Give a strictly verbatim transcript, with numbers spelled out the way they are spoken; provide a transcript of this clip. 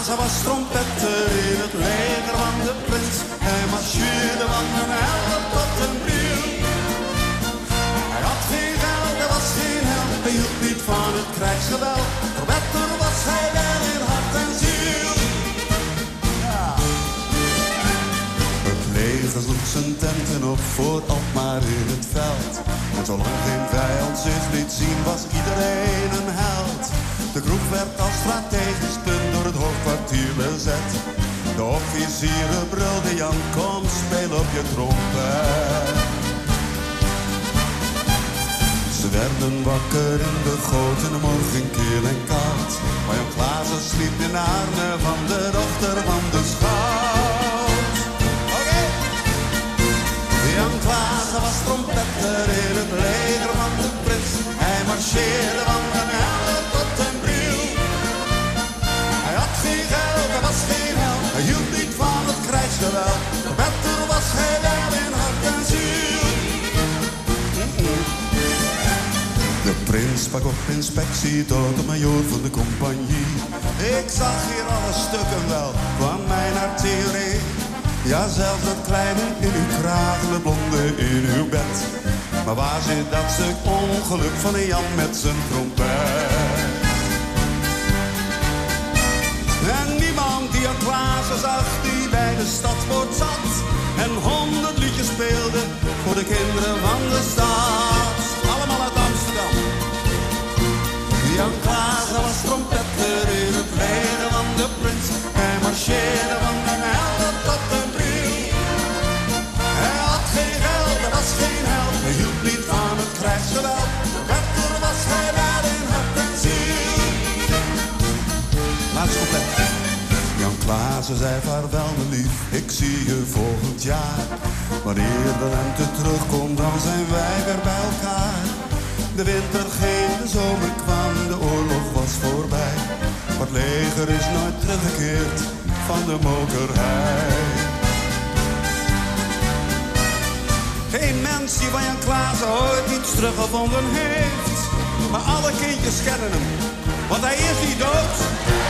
Klaassen was trompetter in het leger van de prins. Hij marcheerde van een helder tot een bril. Hij had geen geld, hij was geen held. Hij hield niet van het krijgsgeweld. Trompetter was hij wel in hart en ziel. Ja. Het leger sloeg zijn tenten op voor Alkmaar in het veld. En zolang geen vijand zich liet zien, was iedereen een held. De kroeg werd als strategisch punt door het hoofdkwartier bezet. De officieren brulden: Jan, kom, speel op je trompet. Ze werden wakker in de goot in de morgen kil en koud. Maar Jan Klaassen sliep in de armen van de dochter van de schout. Oké. Okay. Jan Klaassen was trompetter in het leger van de prins. Hij marcheerde van een helder tot een bril. Hij had geen geld, hij was geen held. Hij hield niet van het krijgsgeweld. Trompetter was hij wel in hart en ziel. De prins sprak op inspectie tot de majoor van de compagnie. Ik zag hier alle stukken wel van mijn artillerie. Ja, zelfs dat kleine in uw kraag en het blonde in uw bed. Maar waar zit dat stuk ongeluk van een Jan met zijn trompet? En niemand die aan Klaassen zag, die bij de stadspoort zat en honderd liedjes speelde voor de kinderen van de stad. Allemaal uit Amsterdam. Jan Klaassen was trompetter in het leger van de prins. Hij marcheerde van een helder tot een bril. Hij had geen geld, hij was geen held. Hij hield niet van het krijgsgeweld. Trompetter was hij wel in hart en ziel. Laatste couplet. Jan Klaassen zei: vaarwel mijn lief, ik zie je volgend jaar. Wanneer de lente terugkomt, dan zijn wij weer bij elkaar. De winter ging, de zomer kwam, de oorlog was voorbij. Maar het leger is nooit teruggekeerd van de mokerhei. Geen mens die van Jan Klaassen ooit iets teruggevonden heeft. Maar alle kindjes kennen hem, want hij is niet dood.